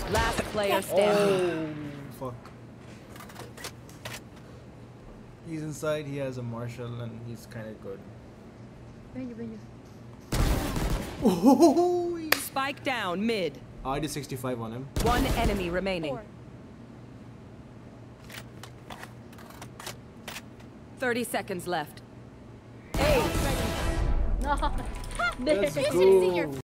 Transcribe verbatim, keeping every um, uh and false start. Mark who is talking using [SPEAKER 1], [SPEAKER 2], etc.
[SPEAKER 1] Last player standing.
[SPEAKER 2] Oh, fuck. He's inside, he has a Marshall and he's kind of good.
[SPEAKER 3] Behind you, behind you.
[SPEAKER 2] Oh,
[SPEAKER 1] Spike down mid.
[SPEAKER 2] I did sixty-five on him.
[SPEAKER 1] One enemy remaining.
[SPEAKER 3] Four.
[SPEAKER 1] thirty seconds left.
[SPEAKER 3] No.
[SPEAKER 2] Let's go.